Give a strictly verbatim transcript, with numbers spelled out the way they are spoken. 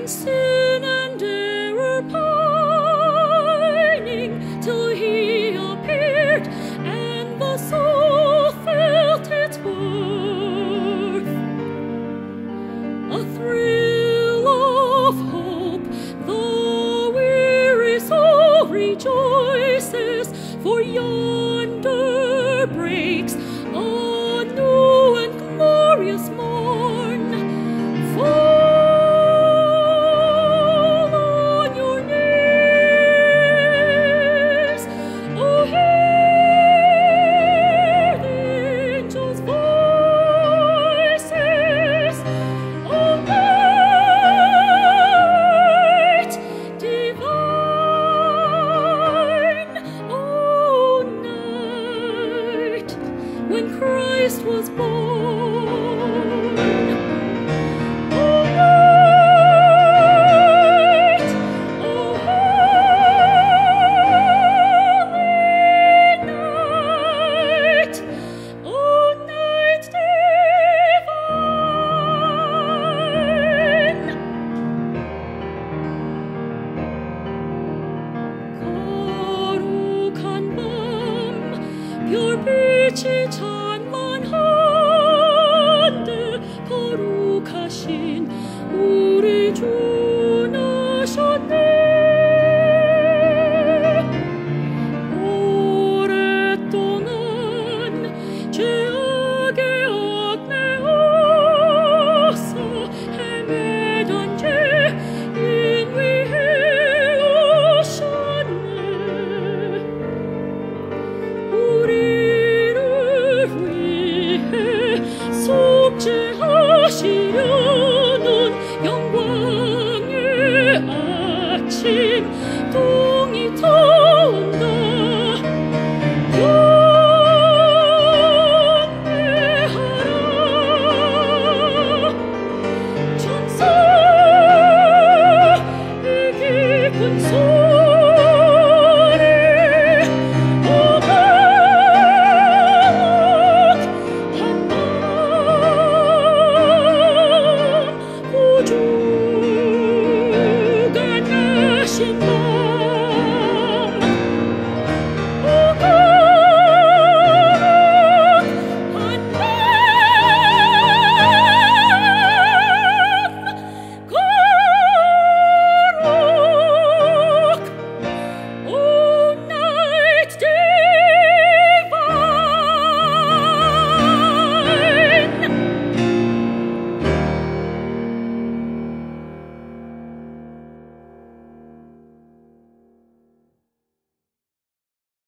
sin and error pining, till he appeared, and the soul felt its worth. A thrill of hope, the weary soul rejoices, for yonder breaks a new and glorious morn. Fall on your knees, oh, hear the angels' voices, oh, night divine, oh, night when Christ was born. Oh, night, oh, holy night, oh, night divine. 거룩한 밤 별빛이 차